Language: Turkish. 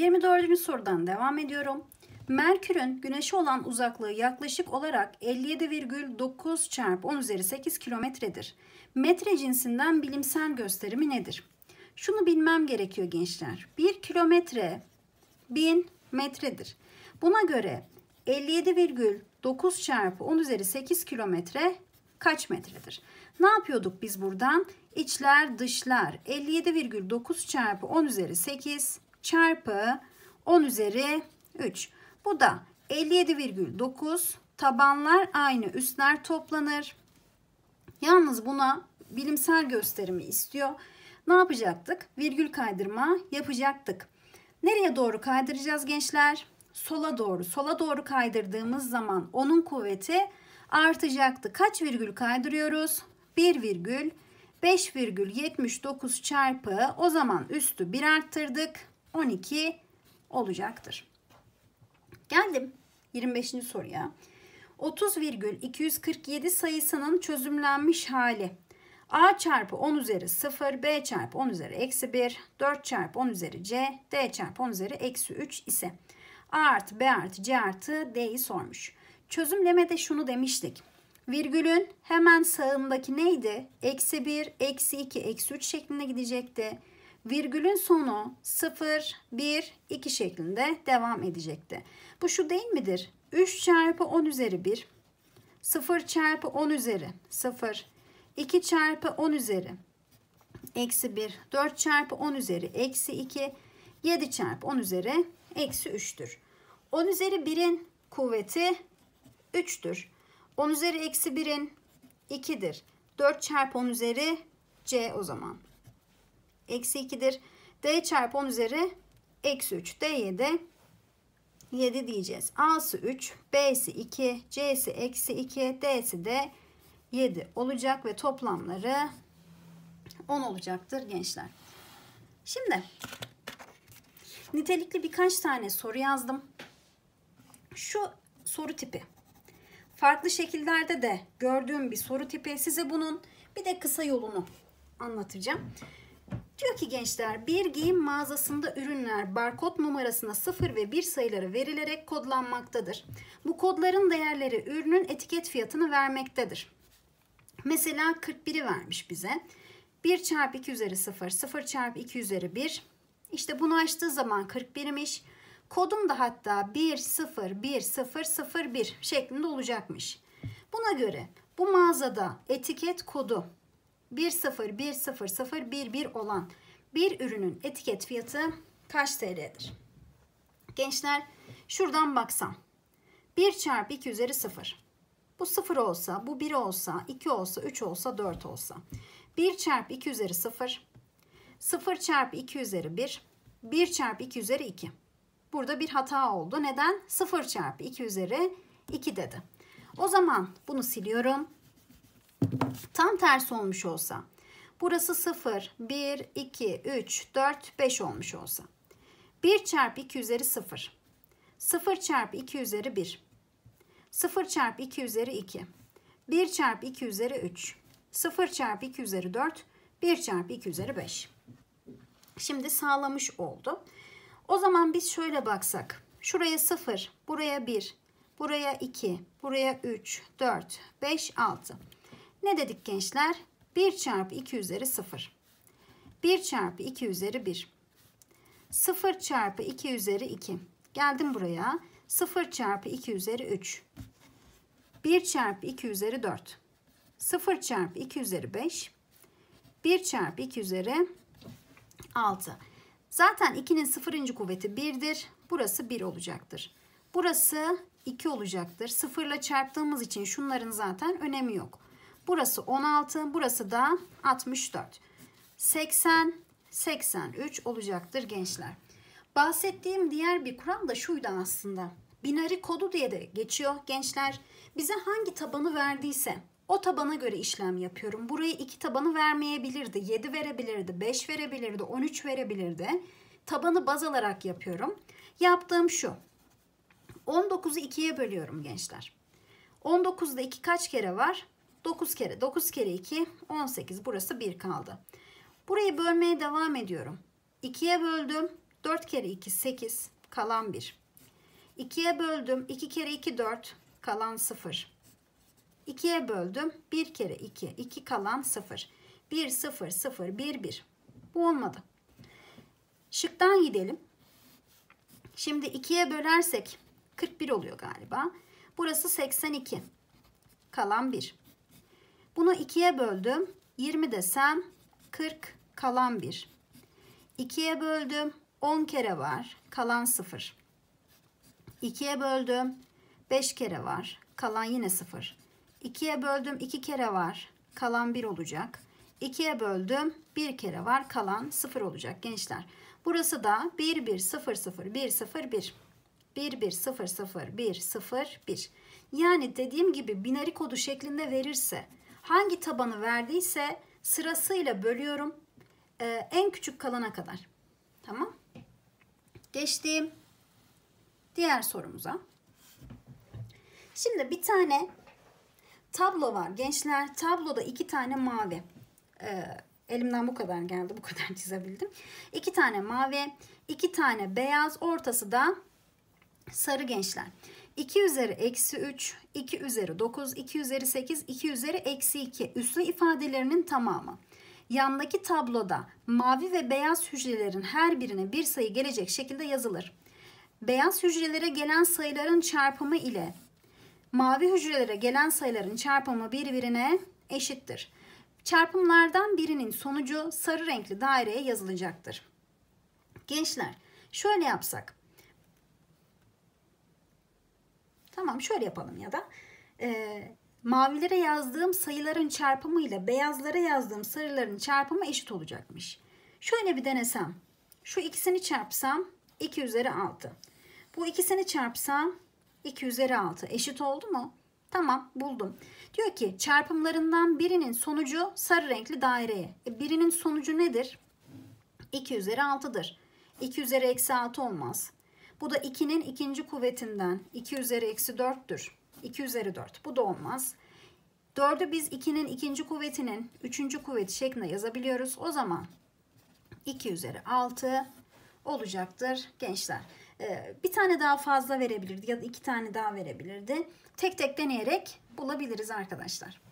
24. sorudan devam ediyorum. Merkür'ün Güneş'e olan uzaklığı yaklaşık olarak 57,9 çarpı 10 üzeri 8 kilometredir. Metre cinsinden bilimsel gösterimi nedir? Şunu bilmem gerekiyor gençler. 1 kilometre 1000 metredir. Buna göre 57,9 çarpı 10 üzeri 8 kilometre kaç metredir? Ne yapıyorduk biz buradan? İçler dışlar 57,9 çarpı 10 üzeri 8 çarpı 10 üzeri 3. Bu da 57,9, tabanlar aynı, üstler toplanır. Yalnız buna bilimsel gösterimi istiyor. Ne yapacaktık? Virgül kaydırma yapacaktık. Nereye doğru kaydıracağız gençler? Sola doğru. Sola doğru kaydırdığımız zaman onun kuvveti artacaktı. Kaç virgül kaydırıyoruz? 1,5,79 çarpı, o zaman üstü 1 arttırdık. 12 olacaktır. Geldim 25. soruya. 30,247 sayısının çözümlenmiş hali. A çarpı 10 üzeri 0, B çarpı 10 üzeri eksi 1, 4 çarpı 10 üzeri C, D çarpı 10 üzeri eksi 3 ise A artı B artı C artı D'yi sormuş. Çözümlemede şunu demiştik. Virgülün hemen sağındaki neydi? Eksi 1, eksi 2, eksi 3 şeklinde gidecekti. Virgülün sonu 0, 1, 2 şeklinde devam edecekti. Bu şu değil midir? 3 çarpı 10 üzeri 1, 0 çarpı 10 üzeri 0, 2 çarpı 10 üzeri eksi 1, 4 çarpı 10 üzeri eksi 2, 7 çarpı 10 üzeri eksi 3'tür. 10 üzeri 1'in kuvveti 3'tür. 10 üzeri eksi 1'in 2'dir. 4 çarpı 10 üzeri C o zaman eksi 2'dir. D çarpı 10 üzeri eksi 3. D'ye de 7 diyeceğiz. A'sı 3, B'si 2, C'si eksi 2, D'si de 7 olacak ve toplamları 10 olacaktır gençler. Şimdi nitelikli birkaç tane soru yazdım. Şu soru tipi. Farklı şekillerde de gördüğüm bir soru tipi. Size bunun bir de kısa yolunu anlatacağım. Diyor ki gençler, bir giyim mağazasında ürünler barkod numarasına 0 ve 1 sayıları verilerek kodlanmaktadır. Bu kodların değerleri ürünün etiket fiyatını vermektedir. Mesela 41'i vermiş bize. 1 çarpı 2 üzeri 0, 0 çarpı 2 üzeri 1. İşte bunu açtığı zaman 41'miş. Kodum da hatta 1, 0, 1, 0, 0, 1 şeklinde olacakmış. Buna göre bu mağazada etiket kodu 1, 0, 1, 0, 0, 1, 1 olan bir ürünün etiket fiyatı kaç TL'dir? Gençler şuradan baksam. 1 çarpı 2 üzeri 0. Bu 0 olsa, bu 1 olsa, 2 olsa, 3 olsa, 4 olsa. 1 çarpı 2 üzeri 0. 0 çarpı 2 üzeri 1. 1 çarpı 2 üzeri 2. Burada bir hata oldu. Neden? 0 çarpı 2 üzeri 2 dedi. O zaman bunu siliyorum. Tam tersi olmuş olsa. Burası 0, 1, 2, 3, 4, 5 olmuş olsa. 1 çarpı 2 üzeri 0. 0 çarpı 2 üzeri 1. 0 çarpı 2 üzeri 2. 1 çarpı 2 üzeri 3. 0 çarpı 2 üzeri 4. 1 çarpı 2 üzeri 5. Şimdi sağlamış oldu. O zaman biz şöyle baksak. Şuraya 0, buraya 1, buraya 2, buraya 3, 4, 5, 6. Ne dedik gençler? 1 çarpı 2 üzeri 0. 1 çarpı 2 üzeri 1. 0 çarpı 2 üzeri 2. Geldim buraya. 0 çarpı 2 üzeri 3. 1 çarpı 2 üzeri 4. 0 çarpı 2 üzeri 5. 1 çarpı 2 üzeri 6. Zaten 2'nin 0. kuvveti 1'dir. Burası 1 olacaktır. Burası 2 olacaktır. 0 ile çarptığımız için şunların zaten önemi yok. Burası 16, burası da 64. 80, 83 olacaktır gençler. Bahsettiğim diğer bir kural da şuydu aslında. Binari kodu diye de geçiyor gençler. Bize hangi tabanı verdiyse o tabana göre işlem yapıyorum. Buraya 2 tabanı vermeyebilirdi. 7 verebilirdi, 5 verebilirdi, 13 verebilirdi. Tabanı baz alarak yapıyorum. Yaptığım şu. 19'u 2'ye bölüyorum gençler. 19'da 2 kaç kere var? 9 kere. 9 kere 2, 18. Burası 1 kaldı. Burayı bölmeye devam ediyorum. 2'ye böldüm. 4 kere 2 8 kalan 1. 2'ye böldüm. 2 kere 2 4 kalan 0. 2'ye böldüm. 1 kere 2 2 kalan 0. 1 0 0 1 1. Bu olmadı. Şıktan gidelim. Şimdi 2'ye bölersek 41 oluyor galiba. Burası 82. Kalan 1. Bunu 2'ye böldüm. 20 desem 40 kalan 1. 2'ye böldüm. 10 kere var. Kalan 0. 2'ye böldüm. 5 kere var. Kalan yine 0. 2'ye böldüm. 2 kere var. Kalan 1 olacak. 2'ye böldüm. 1 kere var. Kalan 0 olacak gençler. Burası da 1 1 0 0 1 0 1. 1 1 0 0 1 0 1. Yani dediğim gibi binari kodu şeklinde verirse, hangi tabanı verdiyse sırasıyla bölüyorum. En küçük kalana kadar. Tamam. Geçtim diğer sorumuza. Şimdi bir tane tablo var gençler. Tabloda 2 tane mavi. Elimden bu kadar geldi. Bu kadar çizebildim. 2 tane mavi, 2 tane beyaz. Ortası da sarı gençler. 2 üzeri eksi 3, 2 üzeri 9, 2 üzeri 8, 2 üzeri eksi 2. Üslü ifadelerinin tamamı. Yandaki tabloda mavi ve beyaz hücrelerin her birine bir sayı gelecek şekilde yazılır. Beyaz hücrelere gelen sayıların çarpımı ile mavi hücrelere gelen sayıların çarpımı birbirine eşittir. Çarpımlardan birinin sonucu sarı renkli daireye yazılacaktır. Gençler şöyle yapsak. Tamam şöyle yapalım ya da. Mavilere yazdığım sayıların çarpımı ile beyazlara yazdığım sayıların çarpımı eşit olacakmış. Şöyle bir denesem. Şu ikisini çarpsam 2 üzeri 6. Bu ikisini çarpsam 2 üzeri 6 eşit oldu mu? Tamam buldum. Diyor ki çarpımlarından birinin sonucu sarı renkli daireye. Birinin sonucu nedir? 2 üzeri 6'dır. 2 üzeri eksi 6 olmaz. Bu da 2'nin ikinci kuvvetinden 2 üzeri eksi 4'tür. 2 üzeri 4. Bu da olmaz. 4'ü biz 2'nin ikinci kuvvetinin 3. kuvveti şeklinde yazabiliyoruz. O zaman 2 üzeri 6 olacaktır gençler. Bir tane daha fazla verebilirdi ya da 2 tane daha verebilirdi. Tek tek deneyerek bulabiliriz arkadaşlar.